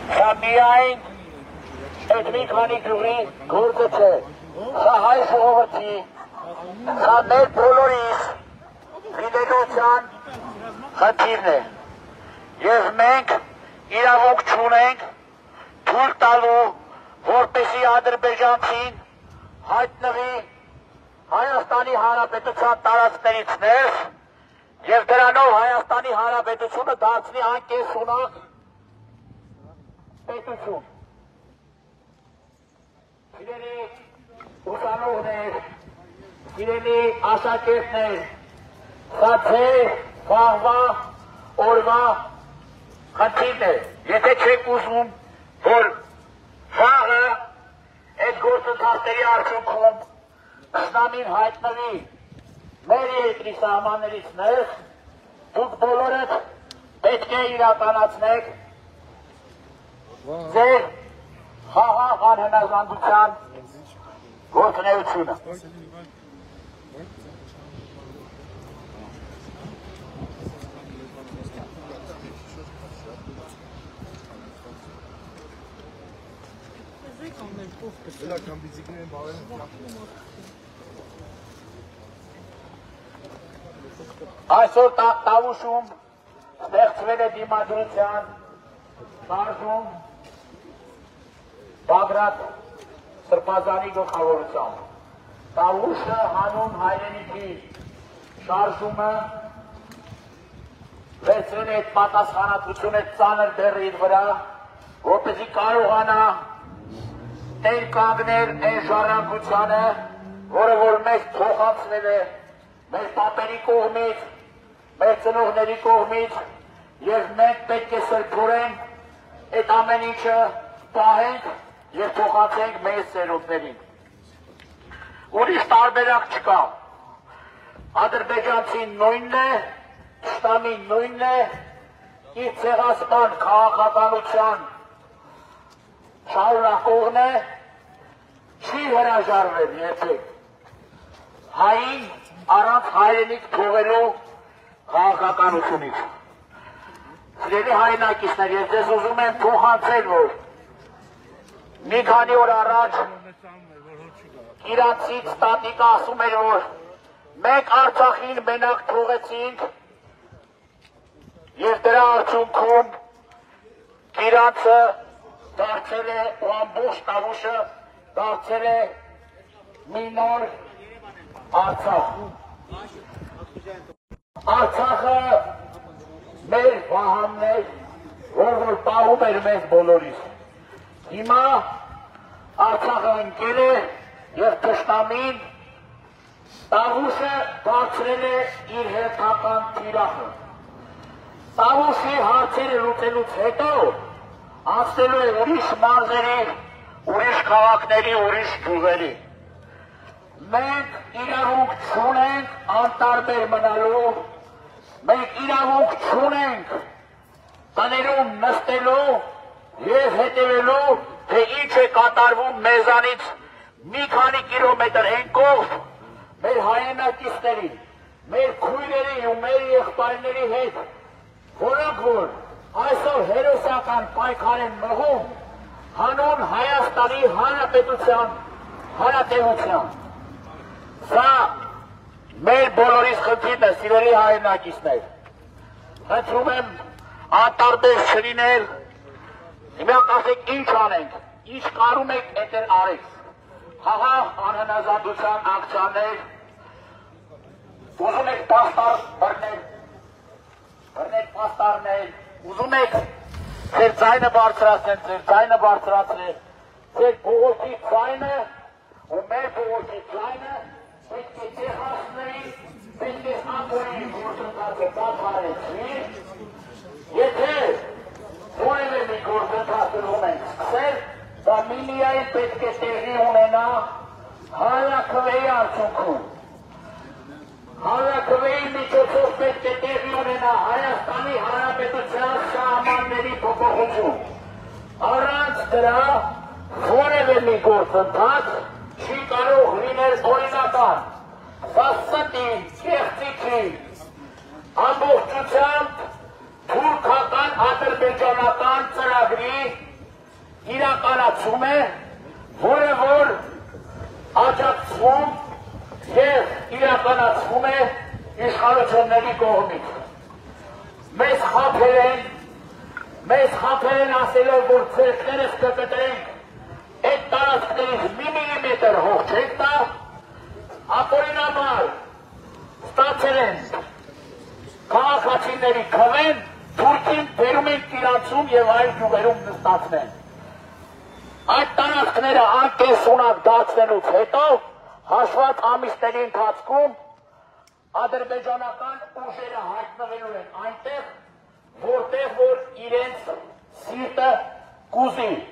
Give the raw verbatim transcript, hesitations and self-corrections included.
Սա միայն այդ մի քանի գյուղի գործը չէ, սա հայ ժողովրդի, սա մեր բոլորիս լինելության խնդիրն է, և մենք իրավունք չունենք թույլ տալու, որպեսզի ադրբեջանցին հայտնվի Հայաստանի Հանրապետության տարածքներից ներս և դրանով Հայաստանի Հանրապետությունը դարձնի անկենսունակ պետություն։ Սիրելի ուսանողներ, սիրելի աշակերտներ, սա ձեր վաղվա օրվա խնդիրն է, եթե չեք ուզում, որ վաղը այդ գործընթացների արդյունքում Իսլամին հայտնվի մեր երկրի սահմաններից ներս, դուք բոլորդ պետք է իրականացնեք ձեր խաղաղ անհնազանդության գործունեությունը։ Այսօր Տավուշում ստեղծվել է դիմադրության շարժում Բագրատ Սրբազանի գլխավորությամբ։ Տավուշը հանուն հայրենիքի շարժումը վերցրել է այդ պատասխանատվությունը ծանր բեռի իր վրա, որպեսզի կարողանա տեր կանգնել այն ժառանգությանը, որը որ մեզ փոխանցվել է մեր պապերի կողմից, մեր ծնողների կողմից, և մենք պետք է սրբորենք այդ ամեն ինչը պահենք և փոխանցենք մեր սերունդներին։ Ուրիշ տարբերակ չկա։ Ադրբեջանցին նույնն է, Թշնամին նույնն է, իր ցեղասպան քաղաքականության շարունակողն է, չի հրաժարվել երբեք հային առանց հայրենիք թողելու քաղաքականությունից։ Սիրելի հայրենակիցներ, ես ձեզ ուզում եմ փոխանցել, որ մի քանի օր առաջ իրանցից տատիկը ասում էր, որ մենք Արցախին մենակ թողեցինք և դրա արդյունքում իրանցը դարձել է ու ամբողջ Տավուշը դարձել է մի նոր Արցախ։ Արցախը մեր վահանն է, որ որ պահում էր մեզ բոլորիս։ Հիմա Արցախը ընկել է և թշնամին Տավուշը դարձրել է իր հերթական թիրախը։ Տավուշի հարցերը լուծելուց հետո անցնելու է ուրիշ մարզերի, ուրիշ քաղաքների, ուրիշ գյուղերի։ Մենք իրավունք չունենք անտարբեր մնալու, մենք իրավունք չունենք տներում նստելու և հետևելու, թե ինչ է կատարվում մեզանից մի քանի կիլոմետր են կողմ մեր հայրենակիցների, մեր քույրերի ու մեր եղբայրների հետ, որոնք որ այսօր հերոսական պայքար են մղում հանուն Հայաստանի Հանրապետության հանրատեղության։ Սա մեր բոլորիս խնդիրն է, սիրելի հայրենակիցներ։ Խնդրում եմ անտարբեր չլինել, իմանք ասեք ինչ անենք, ինչ կարում եք էտեր արեք։ Խաղաղ անհնազանդության ակցիաներ, ուզում եք պաստար բռնել, բռնել պաստարներ, ուզում եք ձեր ձայնը բարձրացնել, ձեր ձայնը բարձրացնել, ձեր բողոքի ձայնը ու մեր բողոքի ձայնը պետք է տեխասների, պետք է անգորի գործընթացը դադարեցվի, եթե որևէ մի գործընթացում ենք սկսել, դա միայն պետք է տեղի ունենա հանրաքվեի արդյունքում։ Հանրաքվեի միջոցով պետք է տեղի ունենա Հայաստանի Հանրապետության սահմանների փոփոխություն։ Առանց դրա որևէ մի գործընթաց չի կարող լինել օրինական։ Սա ստի, կեղծիքի, ամբողջությամբ թուրքական ադրբեջանական ծրագրի իրականացում է, որը որ աջակցվում և իրականացվում է իշխանությունների կողմից։ Մեզ խաբել են, մեզ խաբել են ասելով, որ ցերկներս կկտրենք այդ տարածքներից մի միլիմետր հող չեք տա, ապօրինաբար ստացել են քաղաքացիների քվեն, թուրքին բերում են Կիրանցում և այլ գյուղերում նստացնեն։ Այդ տարածքները անկենսունակ դարձնելուց հետո հաշված ամիսների ընթացքում ադրբեջանական ուժերը հայտնվելու են այնտեղ, որտեղ որ իրենց սիրտը կուզի։